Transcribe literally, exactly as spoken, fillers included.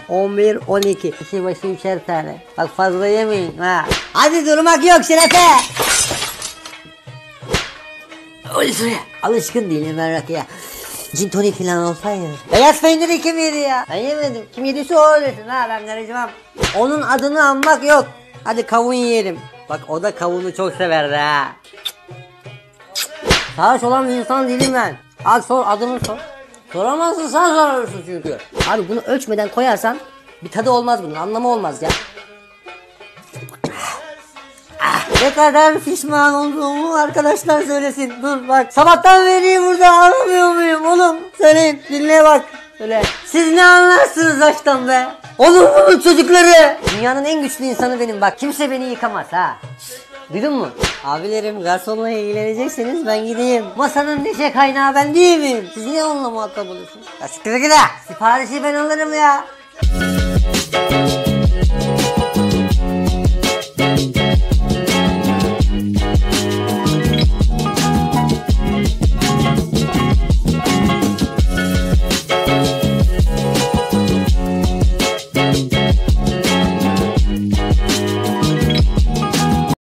on bir, on iki. Kişi başı üçer tane. Bak fazla yemeyin ha. Hadi durmak yok Şerefe. Öyle şuraya. Alışkın değilim ben rakıya. Gin tonik falan olsaydı. Beyaz peyniri kim yedi ya? Ben yemedim. Kim yediyse o öylesin ha, ben karışmam. Onun adını anmak yok. Hadi kavun yiyelim. Bak o da kavunu çok severdi ha. Sarhoş olan bir insan değilim ben. Al sor, adını sor. Soramazsın, sen sorarsın çünkü. Abi bunu ölçmeden koyarsan bir tadı olmaz bunun, anlamı olmaz ya. Ah, ne kadar pişman olduğumu arkadaşlar söylesin. Dur bak, sabahtan beri burada anlamıyor muyum oğlum? Söyleyin, dinle bak. Söyle. Siz ne anlarsınız aşktan be? Olur mu çocukları? Dünyanın en güçlü insanı benim bak. Kimse beni yıkamaz ha. Duydun mu? Abilerim, garsonla ilgilenecekseniz ben gideyim. Masanın neşe kaynağı ben değil miyim? Siz niye onunla muhatap oluyorsunuz? Ya siktir git ha. Siparişi ben alırım ya.